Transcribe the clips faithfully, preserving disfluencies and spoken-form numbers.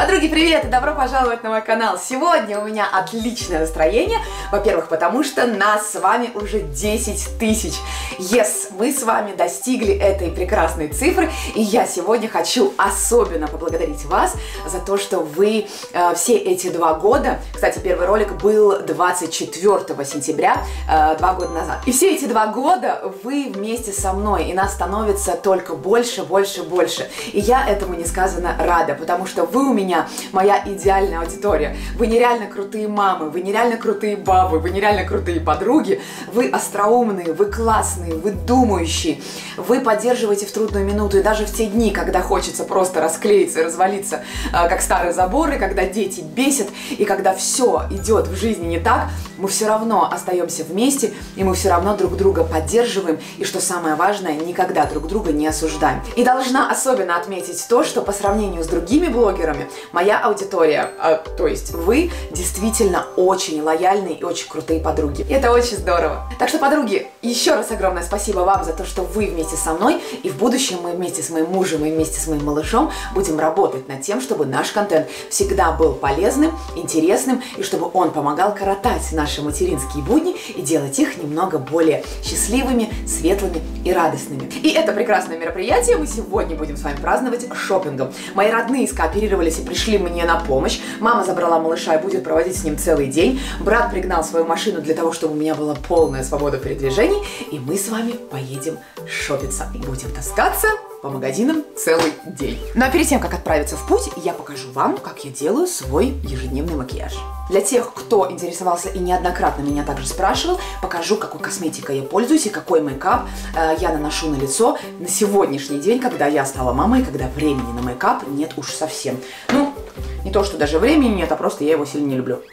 Подруги, привет и добро пожаловать на мой канал. Сегодня у меня отличное настроение. Во-первых, потому что нас с вами уже десять тысяч. Yes, мы с вами достигли этой прекрасной цифры. И я сегодня хочу особенно поблагодарить вас за то, что вы э, все эти два года... Кстати, первый ролик был двадцать четвёртого сентября, э, два года назад. И все эти два года вы вместе со мной. И нас становится только больше, больше, больше. И я этому несказанно рада, потому что вы у меня моя идеальная аудитория. Вы нереально крутые мамы, вы нереально крутые бабы, вы нереально крутые подруги, вы остроумные, вы классные, вы думающие, вы поддерживаете в трудную минуту и даже в те дни, когда хочется просто расклеиться и развалиться, как старые заборы, когда дети бесят и когда все идет в жизни не так, мы все равно остаемся вместе и мы все равно друг друга поддерживаем и, что самое важное, никогда друг друга не осуждаем. И должна особенно отметить то, что по сравнению с другими блогерами моя аудитория, а, то есть вы, действительно очень лояльные и очень крутые подруги. И это очень здорово. Так что, подруги, еще раз огромное спасибо вам за то, что вы вместе со мной, и в будущем мы вместе с моим мужем и вместе с моим малышом будем работать над тем, чтобы наш контент всегда был полезным, интересным, и чтобы он помогал коротать наши материнские будни и делать их немного более счастливыми, светлыми и радостными. И это прекрасное мероприятие мы сегодня будем с вами праздновать шопингом. Мои родные скооперировались и пришли мне на помощь. Мама забрала малыша и будет проводить с ним целый день. Брат пригнал свою машину для того, чтобы у меня была полная свобода передвижений. И мы с вами поедем шопиться. И будем таскаться по магазинам целый день. Ну а перед тем, как отправиться в путь, я покажу вам, как я делаю свой ежедневный макияж. Для тех, кто интересовался и неоднократно меня также спрашивал, покажу, какой косметикой я пользуюсь и какой мейкап э, я наношу на лицо на сегодняшний день, когда я стала мамой, когда времени на мейкап нет уж совсем. Ну, не то, что даже времени нет, а просто я его сильно не люблю.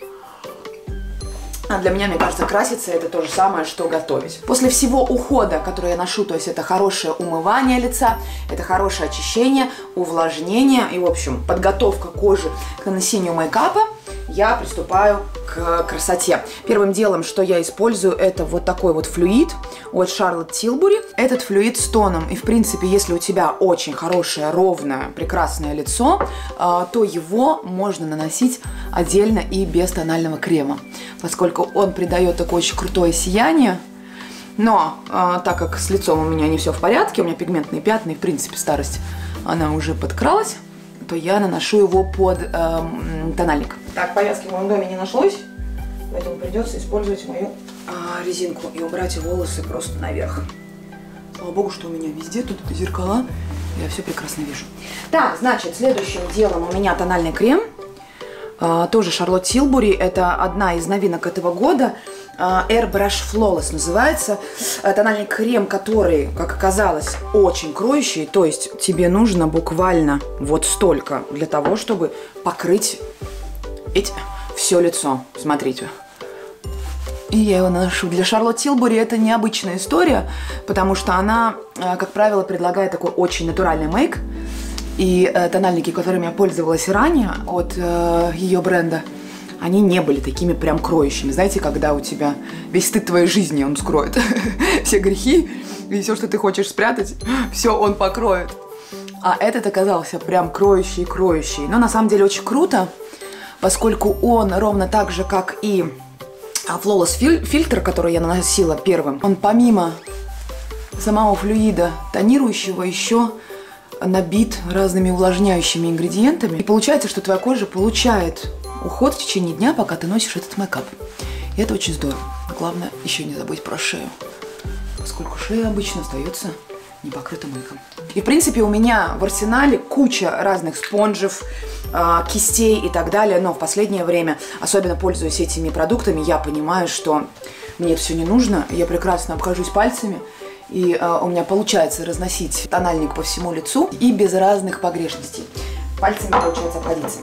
А для меня, мне кажется, краситься это то же самое, что готовить. После всего ухода, который я ношу, то есть это хорошее умывание лица, это хорошее очищение, увлажнение и, в общем, подготовка кожи к нанесению мейкапа, я приступаю к красоте. Первым делом, что я использую, это вот такой вот флюид от Charlotte Tilbury. Этот флюид с тоном. И, в принципе, если у тебя очень хорошее, ровное, прекрасное лицо, то его можно наносить отдельно и без тонального крема, поскольку он придает такое очень крутое сияние. Но так как с лицом у меня не все в порядке, у меня пигментные пятна, и, в принципе, старость, она уже подкралась, то я наношу его под э, тональник. Так, повязки в моем доме не нашлось, поэтому придется использовать мою э, резинку и убрать волосы просто наверх. Слава богу, что у меня везде тут зеркала, я все прекрасно вижу. Так, значит, следующим делом у меня тональный крем, э, тоже Charlotte Tilbury, это одна из новинок этого года. Airbrush Flawless называется. Тональный крем, который, как оказалось, очень кроющий. То есть тебе нужно буквально вот столько для того, чтобы покрыть эти, все лицо. Смотрите. И я его наношу. Для Charlotte Tilbury это необычная история, потому что она, как правило, предлагает такой очень натуральный мейк. И тональники, которыми я пользовалась ранее от ее бренда, они не были такими прям кроющими. Знаете, когда у тебя весь стыд твоей жизни он скроет. Все грехи и все, что ты хочешь спрятать, все он покроет. А этот оказался прям кроющий-кроющий. Но на самом деле очень круто, поскольку он ровно так же, как и Flawless фильтр, который я наносила первым, он помимо самого флюида тонирующего еще набит разными увлажняющими ингредиентами. И получается, что твоя кожа получает уход в течение дня, пока ты носишь этот мейкап. И это очень здорово. Главное, еще не забыть про шею, поскольку шея обычно остается не покрыта мейком. И, в принципе, у меня в арсенале куча разных спонжев, э, кистей и так далее, но в последнее время, особенно пользуясь этими продуктами, я понимаю, что мне это все не нужно. Я прекрасно обхожусь пальцами, и э, у меня получается разносить тональник по всему лицу и без разных погрешностей. Пальцами получается обходиться.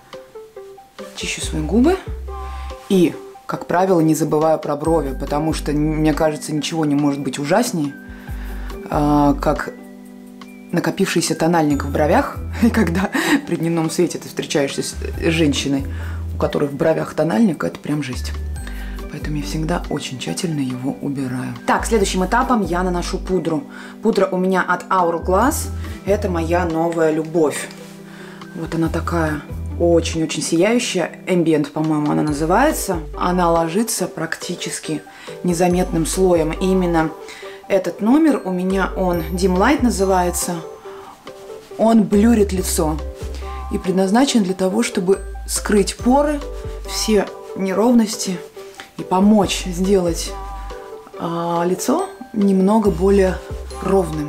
Чищу свои губы и, как правило, не забываю про брови, потому что, мне кажется, ничего не может быть ужаснее, э, как накопившийся тональник в бровях, и когда при дневном свете ты встречаешься с женщиной, у которой в бровях тональник, это прям жесть. Поэтому я всегда очень тщательно его убираю. Так, следующим этапом я наношу пудру. Пудра у меня от Hourglass. Это моя новая любовь. Вот она такая очень-очень сияющая. Ambient, по-моему, она называется. Она ложится практически незаметным слоем. И именно этот номер у меня, он Dim Light называется. Он блюрит лицо. И предназначен для того, чтобы скрыть поры, все неровности и помочь сделать а, лицо немного более ровным.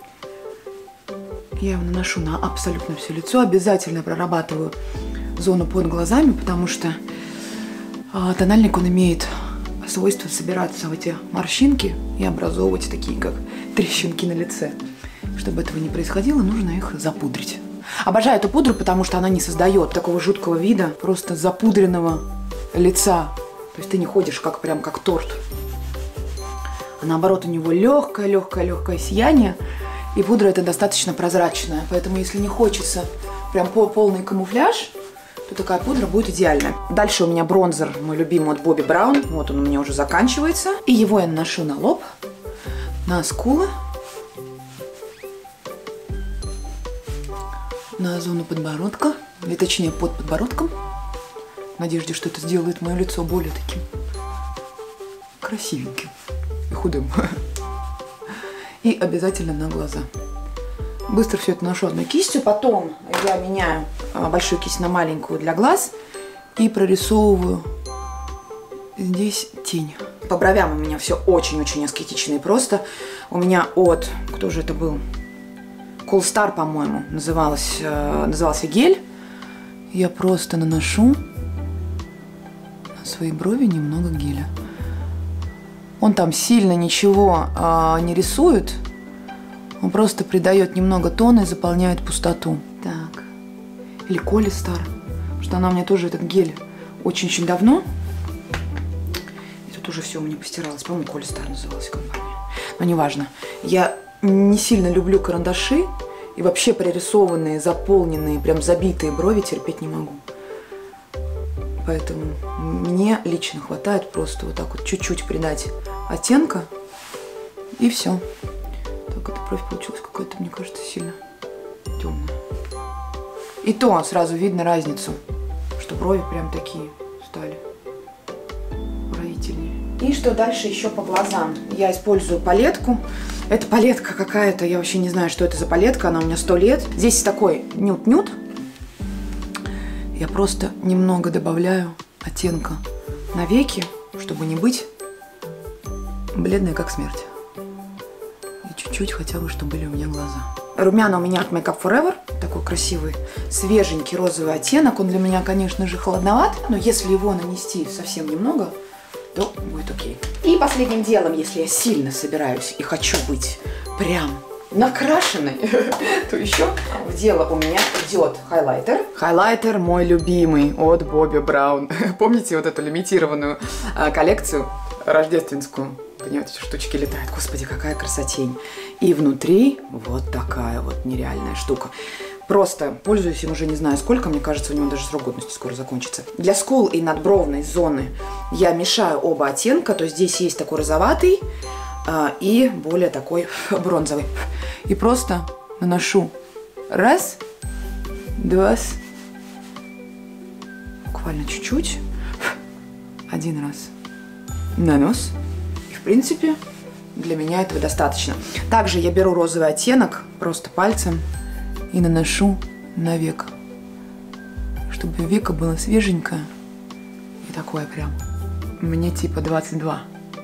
Я его наношу на абсолютно все лицо. Обязательно прорабатываю зону под глазами, потому что а, тональник, он имеет свойство собираться в эти морщинки и образовывать такие, как трещинки на лице. Чтобы этого не происходило, нужно их запудрить. Обожаю эту пудру, потому что она не создает такого жуткого вида, просто запудренного лица. То есть ты не ходишь как прям как торт. А наоборот, у него легкое, легкое, легкое сияние. И пудра эта достаточно прозрачная. Поэтому, если не хочется прям полный камуфляж, то такая пудра будет идеальная. Дальше у меня бронзер, мой любимый от Bobbi Brown. Вот он у меня уже заканчивается. И его я наношу на лоб, на скулы, на зону подбородка, или точнее под подбородком, в надежде, что это сделает мое лицо более таким красивеньким и худым. И обязательно на глаза. Быстро все это наношу одной кистью, потом я меняю большую кисть на маленькую для глаз и прорисовываю здесь тень. По бровям у меня все очень-очень аскетично и просто. У меня от, кто же это был? Cool Star, по-моему, называлась, э, назывался гель. Я просто наношу на свои брови немного геля. Он там сильно ничего э, не рисует. Он просто придает немного тона и заполняет пустоту. Так. Или Cool Star. Потому что она у меня тоже, этот гель, очень-очень давно. И тут уже все у меня постиралось. По-моему, Cool Star называлась компания. Но неважно. Я не сильно люблю карандаши. И вообще прорисованные, заполненные, прям забитые брови терпеть не могу. Поэтому мне лично хватает просто вот так вот чуть-чуть придать оттенка. И все. Так, эта бровь получилась какая-то, мне кажется, сильно темная. И то сразу видно разницу, что брови прям такие стали бровительнее. И что дальше еще по глазам? Я использую палетку. Это палетка какая-то, я вообще не знаю, что это за палетка, она у меня сто лет. Здесь такой нюд-нюд. Я просто немного добавляю оттенка на веки, чтобы не быть бледной, как смерть. И чуть-чуть хотя бы, чтобы были у меня глаза. Румяна у меня от Make Up For Ever. Такой красивый, свеженький розовый оттенок. Он для меня, конечно же, холодноват, но если его нанести совсем немного, то будет окей. И последним делом, если я сильно собираюсь и хочу быть прям накрашенной, то еще в дело у меня идет хайлайтер. Хайлайтер мой любимый от Bobbi Brown. Помните вот эту лимитированную а, коллекцию рождественскую? Понимаете, штучки летают. Господи, какая красотень. И внутри вот такая вот нереальная штука. Просто пользуюсь им уже не знаю сколько, мне кажется, у него даже срок годности скоро закончится. Для скул и надбровной зоны я мешаю оба оттенка, то есть здесь есть такой розоватый а, и более такой бронзовый. И просто наношу раз, два, буквально чуть-чуть, один раз на нос. И в принципе для меня этого достаточно. Также я беру розовый оттенок просто пальцем и наношу на веко, чтобы веко было свеженькое и такое прям. Мне типа двадцать два,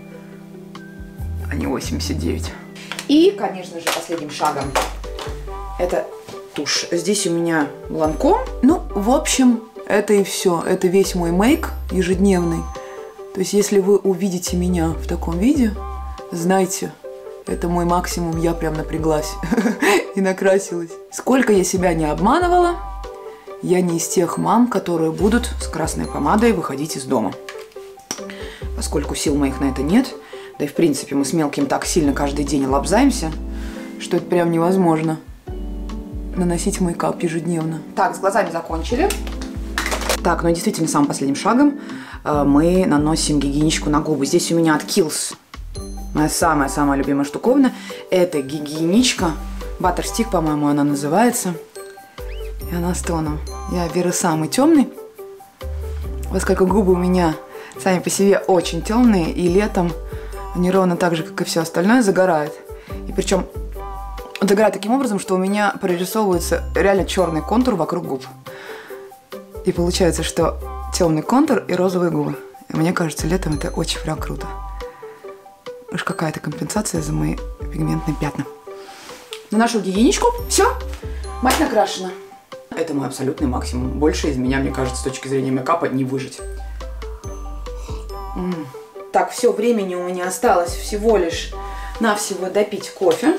а не восемьдесят девять. И, конечно же, последним шагом это тушь. Здесь у меня Lancome. Ну, в общем, это и все. Это весь мой мейк ежедневный. То есть, если вы увидите меня в таком виде, знайте, это мой максимум, я прям напряглась и накрасилась. Сколько я себя не обманывала, я не из тех мам, которые будут с красной помадой выходить из дома. Поскольку сил моих на это нет, да и в принципе мы с мелким так сильно каждый день лобзаемся, что это прям невозможно наносить мейкап ежедневно. Так, с глазами закончили. Так, ну и действительно самым последним шагом э, мы наносим гигиеничку на губы. Здесь у меня от Kiehl's моя самая-самая любимая штуковина. Это гигиеничка. Butterstick, по-моему, она называется. И она с тоном Я беру самый темный, поскольку губы у меня сами по себе очень темные, и летом они ровно так же, как и все остальное, загорают. И причем загорает таким образом, что у меня прорисовывается реально черный контур вокруг губ. И получается, что темный контур и розовые губы. И мне кажется, летом это очень прям круто. Уж какая-то компенсация за мои пигментные пятна. Наношу гигиеничку. Все, мать накрашена. Это мой абсолютный максимум. Больше из меня, мне кажется, с точки зрения мейкапа не выжить. М -м. Так, все, времени у меня осталось всего лишь навсего допить кофе.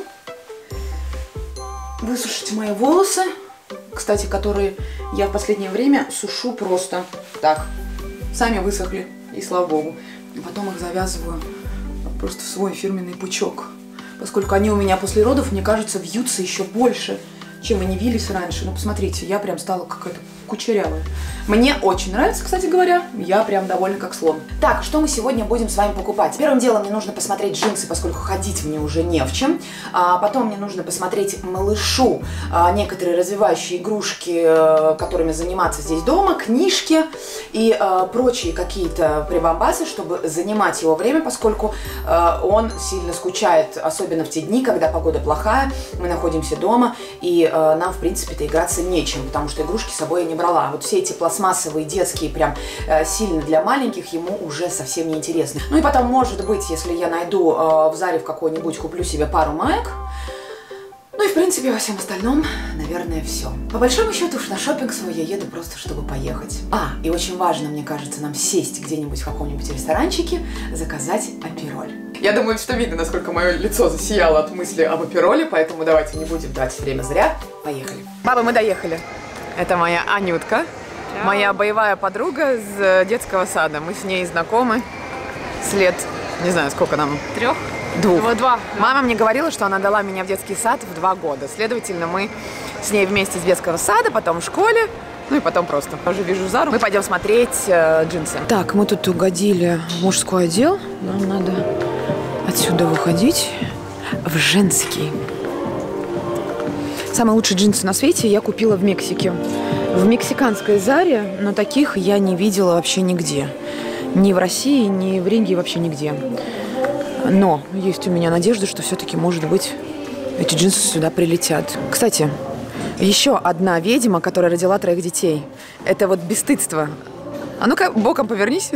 Высушить мои волосы, кстати, которые я в последнее время сушу просто так. Сами высохли, и слава богу. И потом их завязываю просто в свой фирменный пучок. Поскольку они у меня после родов, мне кажется, вьются еще больше, чем они вились раньше. Ну, посмотрите, я прям стала какая-то кучерявая. Мне очень нравится, кстати говоря. Я прям довольна как слон. Так, что мы сегодня будем с вами покупать? Первым делом мне нужно посмотреть джинсы, поскольку ходить мне уже не в чем. А потом мне нужно посмотреть малышу а, некоторые развивающие игрушки, а, которыми заниматься здесь дома, книжки и а, прочие какие-то прибамбасы, чтобы занимать его время, поскольку а, он сильно скучает, особенно в те дни, когда погода плохая, мы находимся дома, и а, нам, в принципе-то, играться нечем, потому что игрушки с собой я не брала. Вот все эти пластмассовые, детские, прям э, сильно для маленьких, ему уже совсем не интересны. Ну и потом, может быть, если я найду э, в Заре в какой-нибудь, куплю себе пару маек. Ну и, в принципе, во всем остальном, наверное, все. По большому счету, уж на шопинг свой я еду просто, чтобы поехать. А, и очень важно, мне кажется, нам сесть где-нибудь в каком-нибудь ресторанчике, заказать апероль. Я думаю, что видно, насколько мое лицо засияло от мысли об апероле, поэтому давайте не будем тратить время зря. Поехали. Баба, мы доехали. Это моя Анютка, моя боевая подруга с детского сада. Мы с ней знакомы с лет, не знаю, сколько нам? Трех? Двух. Два. два. Мама мне говорила, что она дала меня в детский сад в два года. Следовательно, мы с ней вместе с детского сада, потом в школе, ну и потом просто. Я уже вижу Зару. Мы пойдем смотреть э, джинсы. Так, мы тут угодили в мужской отдел. Нам надо отсюда выходить в женский. Самые лучшие джинсы на свете я купила в Мексике. В мексиканской Заре, но таких я не видела вообще нигде. Ни в России, ни в Риге, вообще нигде. Но есть у меня надежда, что все-таки, может быть, эти джинсы сюда прилетят. Кстати, еще одна ведьма, которая родила троих детей. Это вот бесстыдство. А ну-ка, боком повернись.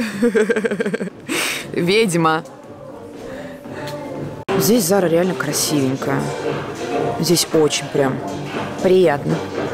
Ведьма. Здесь Зара реально красивенькая. Здесь очень прям приятно.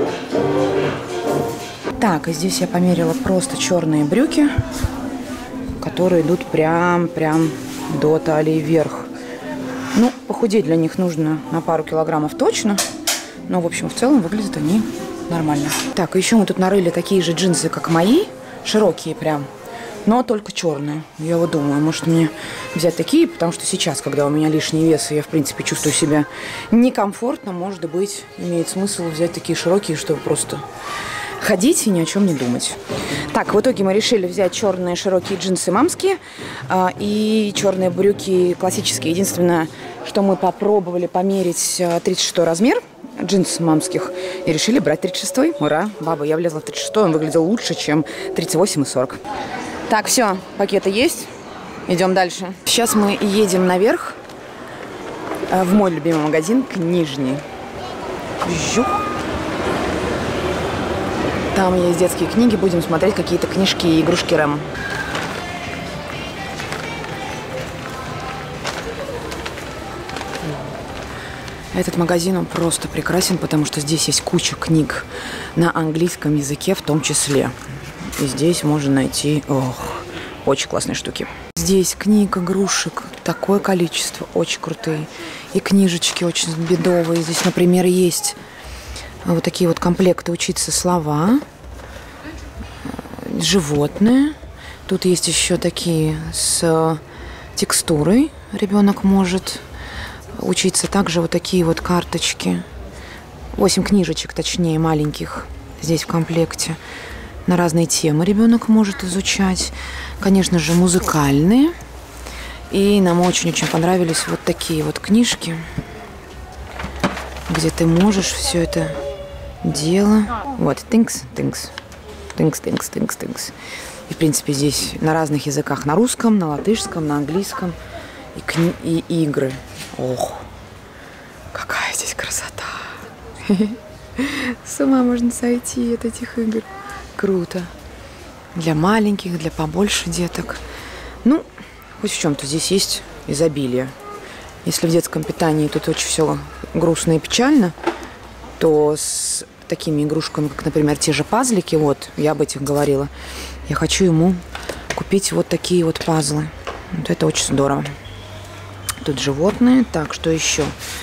Так, и здесь я померила просто черные брюки, которые идут прям-прям до талии вверх. Ну, похудеть для них нужно на пару килограммов точно. Но, в общем, в целом выглядят они нормально. Так, еще мы тут нарыли такие же джинсы, как мои. Широкие прям. Но только черные. Я вот думаю, может мне взять такие, потому что сейчас, когда у меня лишний вес, и я, в принципе, чувствую себя некомфортно, может быть, имеет смысл взять такие широкие, чтобы просто ходить и ни о чем не думать. Так, в итоге мы решили взять черные широкие джинсы мамские э, и черные брюки классические. Единственное, что мы попробовали померить тридцать шестой размер джинсов мамских и решили брать тридцать шестой. Ура! Баба, я влезла в тридцать шестой, он выглядел лучше, чем тридцать восемь и сорок. Так, все, пакеты есть. Идем дальше. Сейчас мы едем наверх в мой любимый магазин, книжный. Жух. Там есть детские книги, будем смотреть какие-то книжки и игрушки Рэм. Этот магазин, он просто прекрасен, потому что здесь есть куча книг на английском языке в том числе. И здесь можно найти, ох, очень классные штуки. Здесь книг, игрушек, такое количество, очень крутые. И книжечки очень бедовые. Здесь, например, есть вот такие вот комплекты «Учиться слова», животные. Тут есть еще такие с текстурой. Ребенок может учиться. Также вот такие вот карточки. Восемь книжечек, точнее, маленьких здесь в комплекте. На разные темы ребенок может изучать. Конечно же, музыкальные. И нам очень-очень понравились вот такие вот книжки, где ты можешь все это дело. Вот, тынкс, тынкс, тынкс, тынкс, тынкс, тынкс. И, в принципе, здесь на разных языках. На русском, на латышском, на английском. И, кни... и игры. Ох, какая здесь красота. С ума можно сойти от этих игр. Круто. Для маленьких, для побольше деток. Ну, хоть в чем-то здесь есть изобилие. Если в детском питании тут очень все грустно и печально, то с такими игрушками, как, например, те же пазлики, вот, я об этих говорила, я хочу ему купить вот такие вот пазлы. Вот это очень здорово. Тут животные. Так, что еще?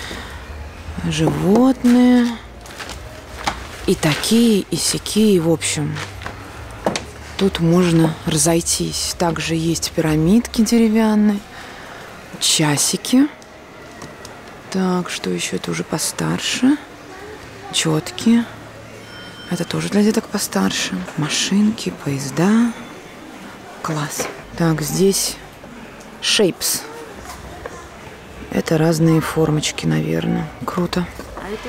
Животные. И такие, и сякие, в общем. Тут можно разойтись. Также есть пирамидки деревянные, часики. Так, что еще? Это уже постарше. Четки. Это тоже для деток постарше. Машинки, поезда. Класс. Так, здесь shapes. Это разные формочки, наверное. Круто. А это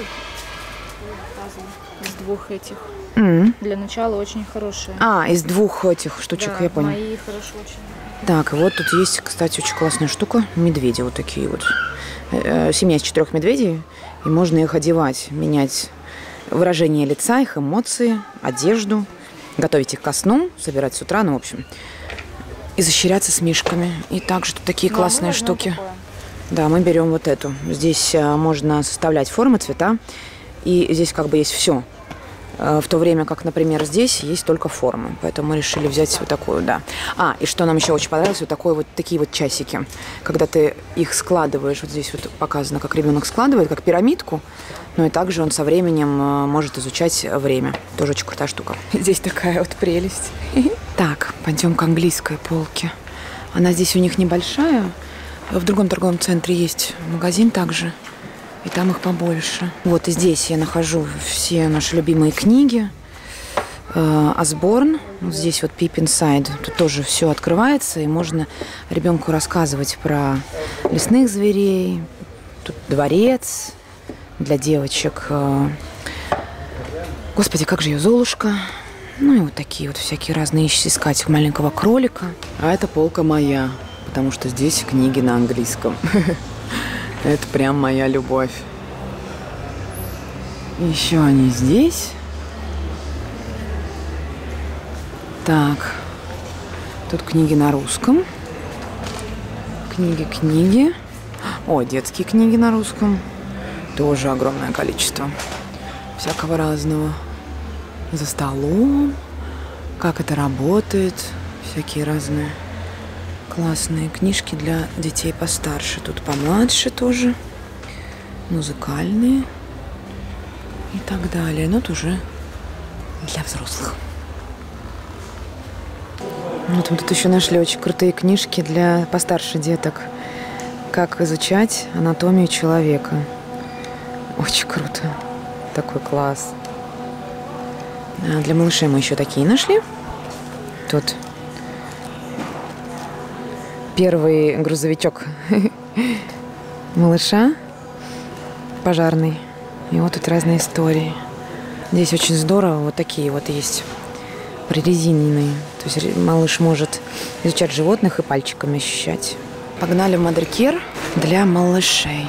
из двух этих. Mm. Для начала очень хорошие. А, из двух этих штучек, да, я понял. мои хорошо очень. Так, и вот тут есть, кстати, очень классная штука. Медведи вот такие вот. Семья из четырех медведей. И можно их одевать, менять выражение лица, их эмоции, одежду, готовить их ко сну, собирать с утра, ну, в общем, изощряться с мишками. И также тут такие ну, классные штуки. Такое. Да, мы берем вот эту. Здесь можно составлять формы, цвета. И здесь как бы есть все. В то время как, например, здесь есть только формы. Поэтому мы решили взять вот такую, да. А, и что нам еще очень понравилось, вот, такой вот такие вот часики. Когда ты их складываешь, вот здесь вот показано, как ребенок складывает, как пирамидку. Но и также он со временем может изучать время. Тоже очень крутая штука. Здесь такая вот прелесть. Так, пойдем к английской полке. Она здесь у них небольшая. В другом торговом центре есть магазин также. И там их побольше. Вот и здесь я нахожу все наши любимые книги. Осборн. Вот здесь вот Pip Inside. Тут тоже все открывается. И можно ребенку рассказывать про лесных зверей. Тут дворец для девочек. Господи, как же ее, Золушка. Ну и вот такие вот всякие разные искать маленького кролика. А это полка моя. Потому что здесь книги на английском. Это прям моя любовь. Еще они здесь. Так. Тут книги на русском. Книги-книги. О, детские книги на русском. Тоже огромное количество. Всякого разного. За столом. Как это работает. Всякие разные классные книжки для детей постарше. Тут помладше тоже. Музыкальные. И так далее. Но это уже для взрослых. Вот мы тут еще нашли очень крутые книжки для постарше деток. Как изучать анатомию человека. Очень круто. Такой класс. А для малышей мы еще такие нашли. Тут первый грузовичок малыша пожарный. И вот тут разные истории. Здесь очень здорово. Вот такие вот есть прорезиненные. То есть малыш может изучать животных и пальчиками ощущать. Погнали в Мадрикер для малышей.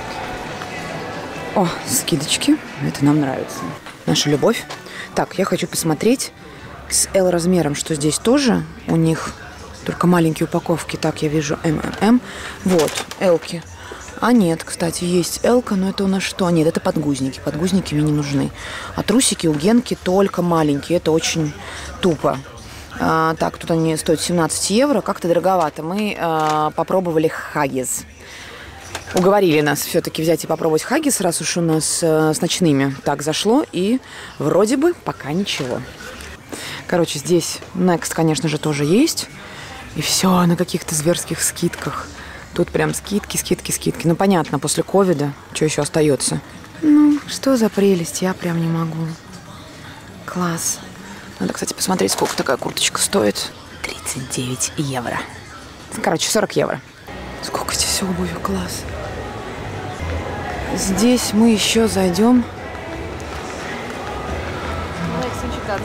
О, скидочки. Это нам нравится. Наша любовь. Так, я хочу посмотреть с L размером, что здесь тоже у них только маленькие упаковки. Так, я вижу эм эм эм. Вот, L-ки. А нет, кстати, есть L-ка, но это у нас что? Нет, это подгузники. Подгузники мне не нужны. А трусики у Генки только маленькие. Это очень тупо. А, так, тут они стоят семнадцать евро. Как-то дороговато. Мы а, попробовали Huggies. Уговорили нас все-таки взять и попробовать Huggies, раз уж у нас а, с ночными так зашло. И вроде бы пока ничего. Короче, здесь Next, конечно же, тоже есть. И все на каких-то зверских скидках. Тут прям скидки, скидки, скидки. Ну, понятно, после ковида что еще остается? Ну, что за прелесть, я прям не могу. Класс. Надо, кстати, посмотреть, сколько такая курточка стоит. тридцать девять евро. Короче, сорок евро. Сколько здесь обуви, класс. Здесь мы еще зайдем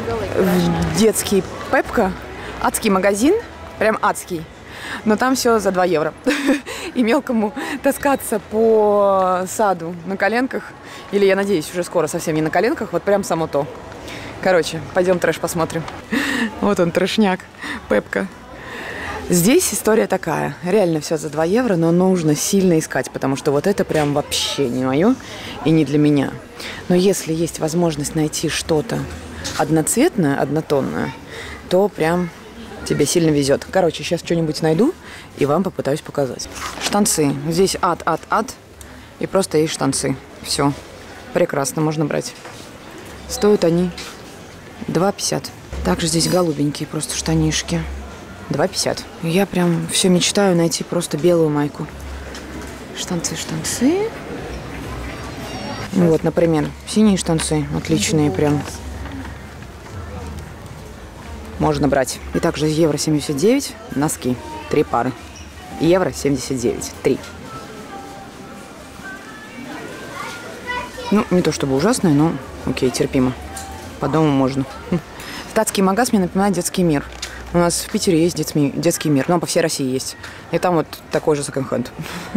в детский Пепка. Адский магазин, прям адский. Но там все за два евро. И мелкому таскаться по саду на коленках, или, я надеюсь, уже скоро совсем не на коленках, вот прям само то. Короче, пойдем трэш посмотрим. Вот он, трэшняк, Пепка. Здесь история такая. Реально все за два евро, но нужно сильно искать, потому что вот это прям вообще не мое и не для меня. Но если есть возможность найти что-то одноцветное, однотонное, то прям тебе сильно везет. Короче, сейчас что-нибудь найду и вам попытаюсь показать. Штанцы. Здесь ад, ад, ад. И просто есть штанцы. Все. Прекрасно, можно брать. Стоят они два пятьдесят. Также здесь голубенькие просто штанишки. два пятьдесят. Я прям все мечтаю найти просто белую майку. Штанцы, штанцы. Вот, например, синие штанцы. Отличные прям. Можно брать. И также евро семьдесят девять. Носки. Три пары. Евро семьдесят девять. Три. Ну, не то чтобы ужасное, но окей, терпимо. По дому можно. Статский магаз мне напоминает детский мир. У нас в Питере есть детский, детский мир. Ну, по всей России есть. И там вот такой же секонд-хенд.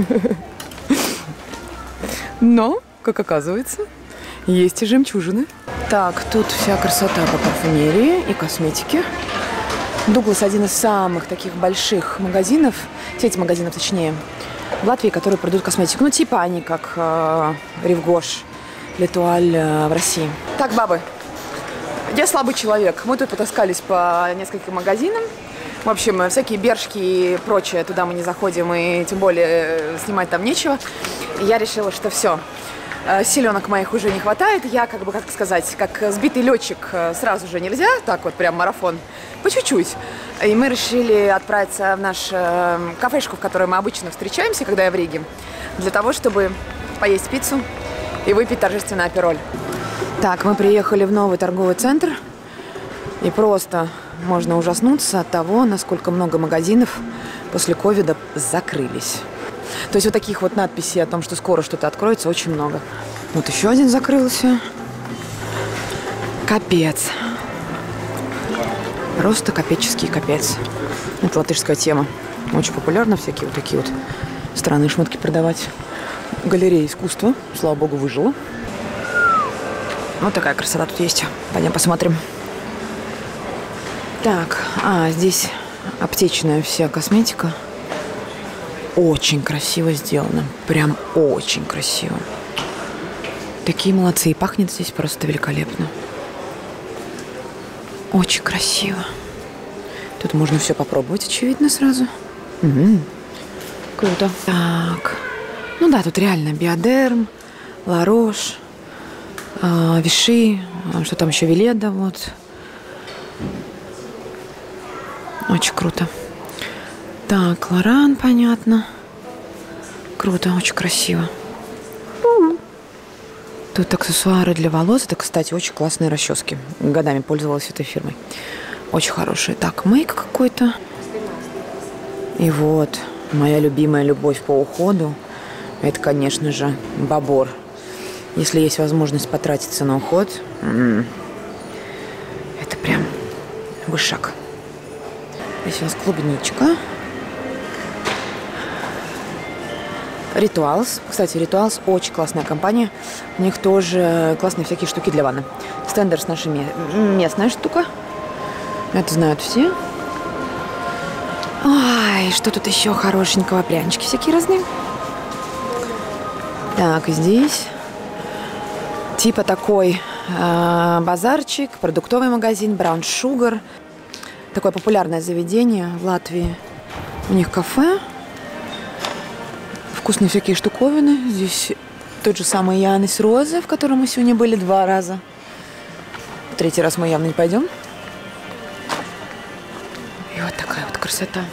Но, как оказывается, есть и жемчужины. Так, тут вся красота по парфюмерии и косметике. Дуглас один из самых таких больших магазинов, сеть магазинов точнее, в Латвии, которые продают косметику. Ну, типа они, как э, Ривгош, Летуаль э, в России. Так, бабы, я слабый человек. Мы тут потаскались по нескольким магазинам. В общем, всякие бершки и прочее, туда мы не заходим, и тем более снимать там нечего. И я решила, что все. Селенок моих уже не хватает. Я, как бы, как сказать, как сбитый летчик, сразу же нельзя, так вот прям марафон, по чуть-чуть. И мы решили отправиться в нашу кафешку, в которой мы обычно встречаемся, когда я в Риге, для того, чтобы поесть пиццу и выпить торжественный апероль. Так, мы приехали в новый торговый центр, и просто можно ужаснуться от того, насколько много магазинов после ковида закрылись. То есть вот таких вот надписей о том, что скоро что-то откроется, очень много. Вот еще один закрылся. Капец. Просто капеческий капец. Это латышская тема. Очень популярно всякие вот такие вот странные шмотки продавать. Галерея искусства, слава богу, выжила. Вот такая красота тут есть. Пойдем посмотрим. Так, а, здесь аптечная вся косметика. Очень красиво сделано. Прям очень красиво. Такие молодцы. И пахнет здесь просто великолепно. Очень красиво. Тут можно все попробовать, очевидно, сразу. Угу. Круто. Так. Ну да, тут реально Биодерм, Ларош, э, Виши, что там еще, Веледа, вот. Очень круто. Так, Лоран, понятно. Круто, очень красиво. Тут аксессуары для волос. Это, кстати, очень классные расчески. Годами пользовалась этой фирмой. Очень хорошие. Так, мейк какой-то. И вот, моя любимая любовь по уходу. Это, конечно же, Бабор. Если есть возможность потратиться на уход, м-м, это прям вышаг. Здесь у нас клубничка. Rituals. Кстати, Rituals очень классная компания. У них тоже классные всякие штуки для ванны. Стендерс наша местная штука. Это знают все. Ой, что тут еще хорошенького? Прянички всякие разные. Так, здесь типа такой э, базарчик, продуктовый магазин, Brown Sugar. Такое популярное заведение в Латвии. У них кафе. Вкусные всякие штуковины. Здесь тот же самый Янис Розы, в котором мы сегодня были два раза. Третий раз мы явно не пойдем. И вот такая вот красота.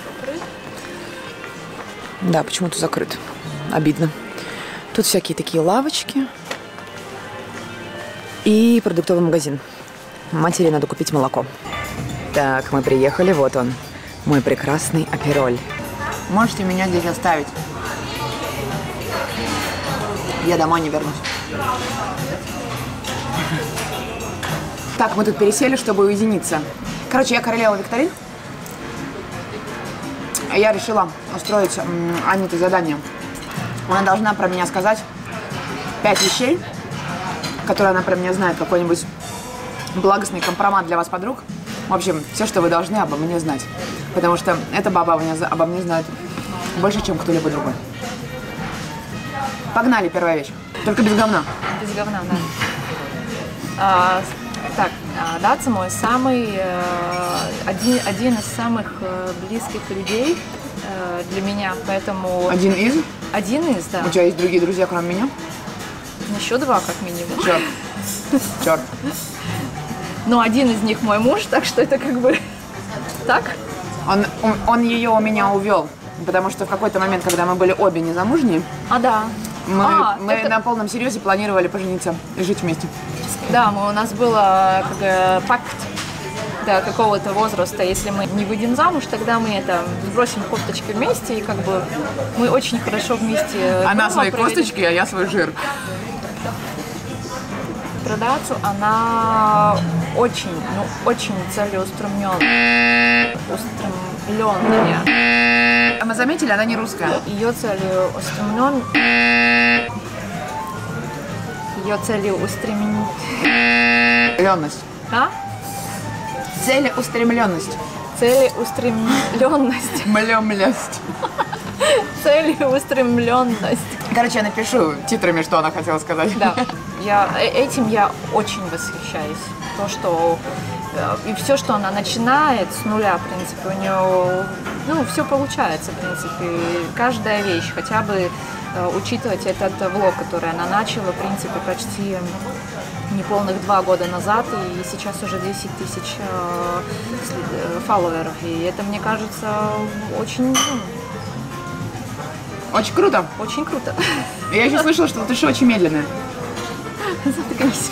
Да, почему-то закрыт. Обидно. Тут всякие такие лавочки. И продуктовый магазин. Матери надо купить молоко. Так, мы приехали. Вот он. Мой прекрасный апероль. Можете меня здесь оставить. Я домой не вернусь. Так, мы тут пересели, чтобы уединиться. Короче, я королева викторин. Я решила устроить Аните задание. Она должна про меня сказать пять вещей, которые она про меня знает. Какой-нибудь благостный компромат для вас, подруг. В общем, все, что вы должны обо мне знать. Потому что эта баба обо мне, обо мне знает больше, чем кто-либо другой. Погнали, первая вещь. Только без говна. Без говна, да. А, так, Даца мой самый, один, один из самых близких людей для меня, поэтому... Один из? Один из, да. У тебя есть другие друзья, кроме меня? Еще два, как минимум. Черт. Черт. Но один из них мой муж, так что это как бы так. Он, он, он ее у меня увел, потому что в какой-то момент, когда мы были обе незамужние, а, да. мы, а, мы это... на полном серьезе планировали пожениться и жить вместе. Да, мы, у нас был как бы, пакт до какого-то возраста. Если мы не выйдем замуж, тогда мы это сбросим косточки вместе, и как бы мы очень хорошо вместе. Она свои провели. косточки, а я свой жир. Про Дацу она очень, ну, очень целеустремленная. Устремленная. Мы заметили, она не русская. Ее целеустремлен... Ее целеустремленность. А? Целеустремленность. Целеустремленность. Млемлесть. Целеустремленность. Короче, я напишу титрами, что она хотела сказать. Да. Я, этим я очень восхищаюсь. То, что и все, что она начинает с нуля, в принципе, у нее, ну, все получается, в принципе. Каждая вещь, хотя бы учитывать этот влог, который она начала, в принципе, почти неполных два года назад, и сейчас уже десять тысяч э, фолловеров. И это, мне кажется, очень... Очень круто. Очень круто. Я еще слышала, что ты же очень медленная. Заткнись.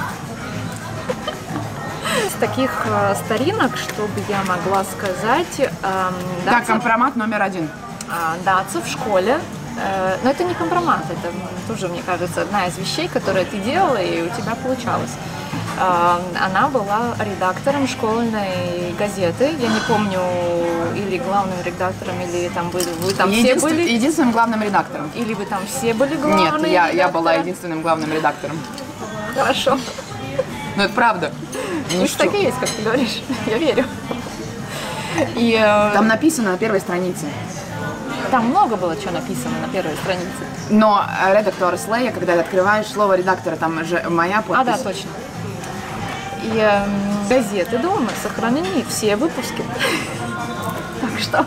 Из таких э, старинок, чтобы я могла сказать... Э, так, Даца, компромат номер один. Э, Даца в школе. Э, но это не компромат, это тоже, мне кажется, одна из вещей, которые ты делала, и у тебя получалось. Э, она была редактором школьной газеты. Я не помню, или главным редактором, или там были, вы там все были... Единственным главным редактором. Или вы там все были главными Нет, я, я была редактором? единственным главным редактором. Хорошо. Ну, это правда. Пусть так и есть, как ты говоришь. Я верю. И, э, там написано на первой странице. Там много было чего написано на первой странице. Но редактор Слея, когда ты открываешь слово редактора, там же моя подпись. А, да, точно. И э, газеты дома сохранены, все выпуски. Так что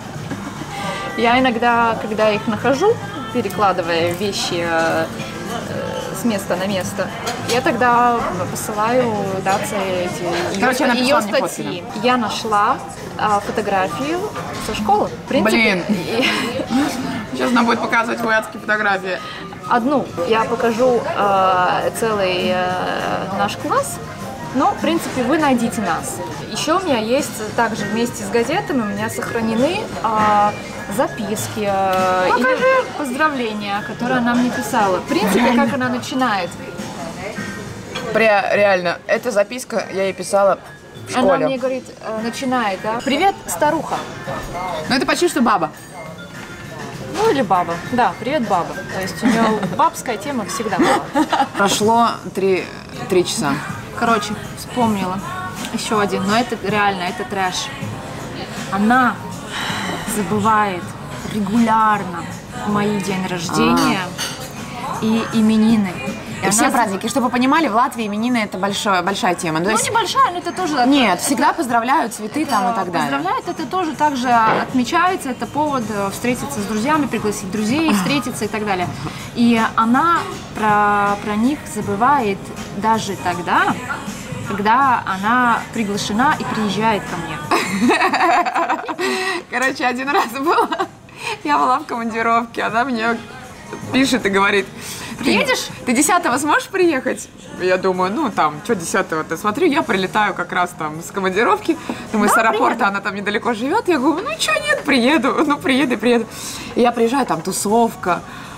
я иногда, когда их нахожу, перекладывая вещи э, с места на место, я тогда посылаю Даце эти Короче, ее, она ее мне статьи. Я нашла э, фотографию со школы. В принципе, Блин. И... Сейчас она будет показывать твои адские фотографии. Одну я покажу э, целый э, наш класс. Но, в принципе, вы найдите нас. Еще у меня есть, также вместе с газетами, у меня сохранены э, записки э, или поздравления, которые она мне писала. В принципе, как она начинает. Пря, реально, эта записка я ей писала в школе. Она мне говорит, э, начинает, да? Привет, старуха. Ну, это почти что баба. Ну, или баба. Да, привет, баба. То есть у нее бабская тема всегда была. Прошло три, три часа. Короче, вспомнила. Еще один, но это реально, это трэш. Она забывает регулярно мои день рождения а. и именины. И все праздники. Чтобы вы понимали, в Латвии именины это большое, большая тема. Ну, есть... небольшая, но это тоже... Нет, всегда поздравляют, цветы там и так далее. Поздравляют, это тоже также отмечается, это повод встретиться с друзьями, пригласить друзей, встретиться и так далее. И она про, про них забывает даже тогда, когда она приглашена и приезжает ко мне. Короче, один раз было, я была в командировке, она мне пишет и говорит: приедешь? Ты десятого сможешь приехать? Я думаю, ну там, что десятого-то? Смотрю, я прилетаю как раз там с командировки. Думаю, да, с аэропорта приеду. Она там недалеко живет. Я говорю, ну что, нет, приеду. Ну, приеду, приеду. И я приезжаю, там тусовка,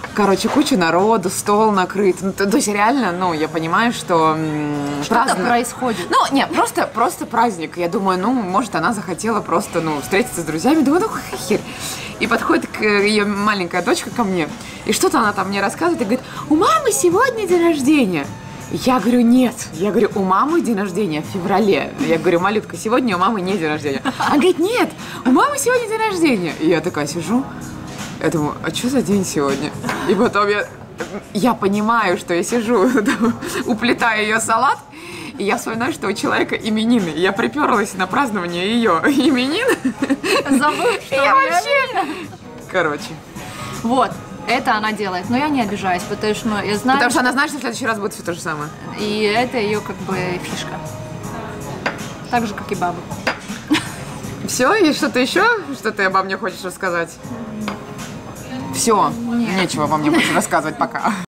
Короче, куча народу, стол накрыт. Ну, то, то есть реально, ну, я понимаю, что что-то праздно... происходит. Ну, нет, просто, просто праздник. Я думаю, ну, может, она захотела просто, ну, встретиться с друзьями. Думаю, ну, какая херь. И подходит к ее маленькая дочка ко мне, и что-то она там мне рассказывает, и говорит, у мамы сегодня день рождения. Я говорю, нет. Я говорю, у мамы день рождения в феврале. Я говорю, малютка, сегодня у мамы не день рождения. Она говорит, нет, у мамы сегодня день рождения. И я такая сижу, я думаю, а что за день сегодня? И потом я, я понимаю, что я сижу, уплетаю ее салат, и я вспоминаю, что у человека именины. Я приперлась на празднование ее именин. Забыв, что я вообще... Короче. Вот, это она делает. Но я не обижаюсь, потому что ну, я знаю... Потому что она знает, что в следующий раз будет все то же самое. И это ее как бы фишка. Так же, как и бабы. Все? И что-то еще? Что ты обо мне хочешь рассказать? Все, нечего обо мне больше рассказывать пока.